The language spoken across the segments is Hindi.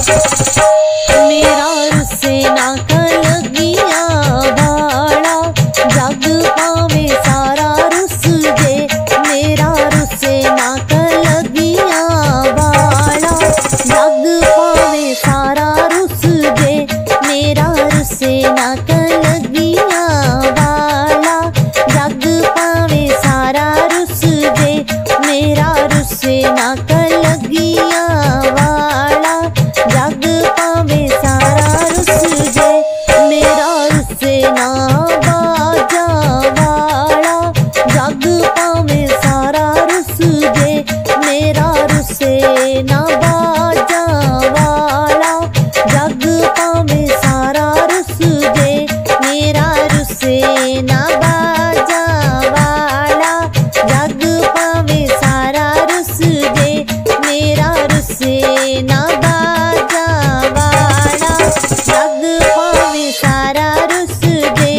मेरा रुसे ना कलगिया वाला, जग पावे सारा रुस जे। मेरा रुसे ना कलगिया वाला, जग पावे सारा रुस जे। मेरा रुसे ना कलगिया वाला, जग पावे सारा रुस जे। मेरा रुसे ना कलगिया वाला, जग पावे सारा रुस जे। मेरा रुसे ना बाजा वाला, जग पावे सारा रुस जे। मेरा रुसे ना बाजा वाला, जग पावे सारा रुस जे। मेरा रुसे ना बाजा वाला, जग पावे सारा रुस जे। मेरा रुसे ना बाजा वाला, जग पावे सारा रुस जे।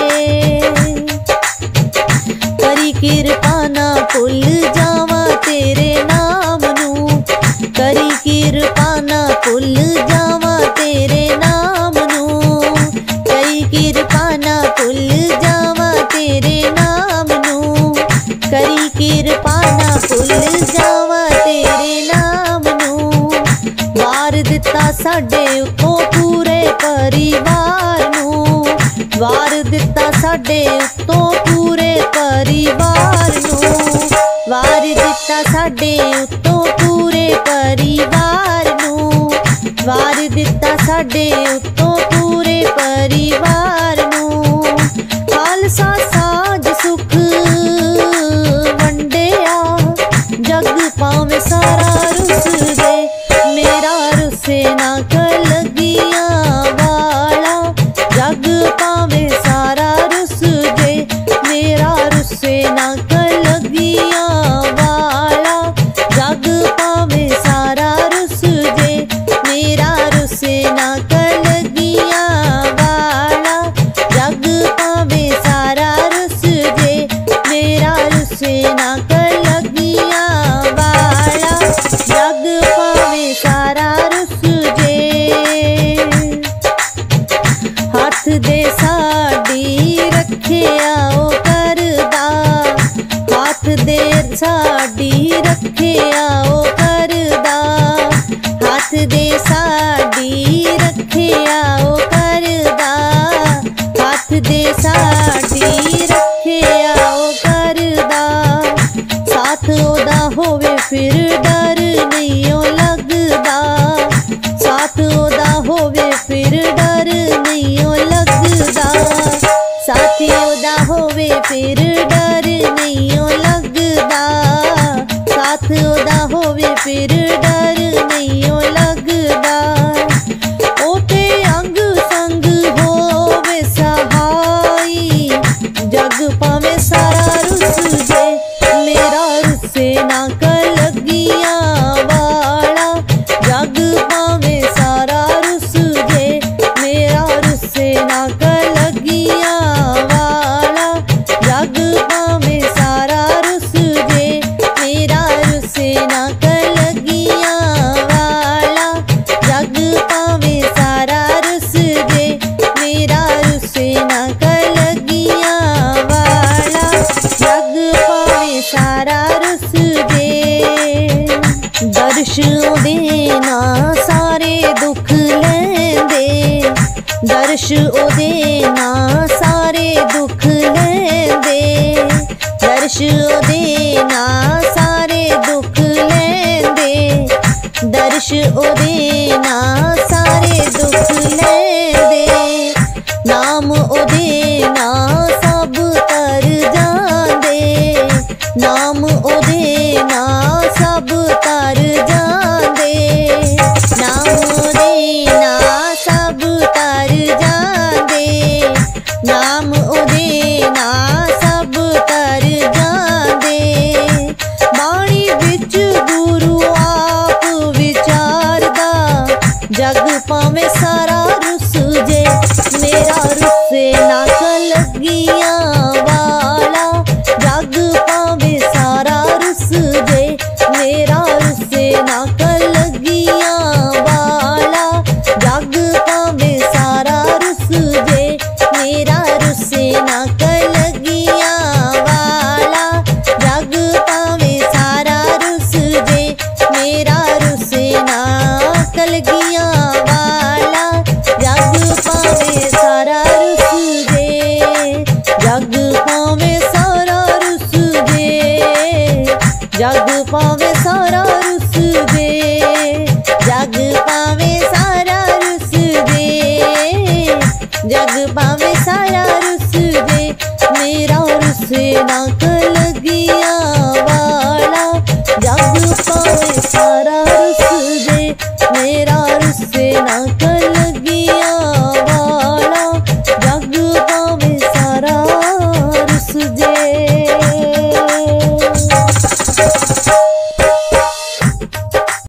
करी किरपा ना भुल जावा तेरे नाम नू, करी किरपा ना भुल जावा तेरे नाम नू। करी किरपा ना भुल जावा तेरे नाम नू, करी किरपा ना भुल जावा तेरे नाम नू। वार दिता साडे उत्तों पूरे परिवार नू, वार दिता साडे उत्तों पूरे परिवार नू। वार दिता साडे उत्तों पूरे परिवार नू, वार दिता साडे उत्तों पूरे परिवार नू। खालसा साज सुख वंडिया, जग पावे सारा रुस जे। मेरा रुसे ना कलगिया वाला, जग पावे सारा रुस जे। मेरा रुसे ना कलगिया वाला, जग पावे सारा रुस जे। मेरा रुसे ना कलगिया वाला, जग पावे सारा रुस जे। मेरा रुसे ना कलगिया वाला, जग पावे सारा रुस जे। हाथ दे साडी रखिया ओ करदा, हाथ दे साडी रखिया ओ करदा। हाथ दे साडी रखिया ओ करदा, हाथ दे साडी रखिया ओ करदा। साथ ओदा होवे फिर डर नहीं ओ लगदा, साथ ओदा होवे फिर डर नहीं ओ लगदा। साथी ओदा होवे फिर डर नहीं ओ लगदा, साथ ओदा होवे फिर डर नहीं ओ लगदा। ओ ते अंग संग होवे सहाई, जग पावे सारा रुस जे। मेरा रुसे ना कलगिया वाला, जग पावे सारा रुस जे। मेरा रुसे ना कलगिया वाला, जग पावे सारा रुस जे। मेरा रुसे ना कलगिया वाला, जग पावे सारा रुस जे। मेरा रुसे ना कलगिया वाला, जग पावे सारा रुस जे। दर्श ओदे ना सारे दुख लैंदे, दर्श ओदे ना सारे दुख लैंदे। दर्श ओदे ना सारे दुख लैंदे, दर्श ओदे ना सारे दुख लैंदे। नाम ओदे ना सब तर जांदे, नाम ओदे ना सब तर जांदे। नाम ओदे ना सब तर जांदे, नाम ओदे ना सब तर जांदे। बाणी विच गुरु आप विचारदा, जग पावे सारा रुस जे। मेरा रुसे ना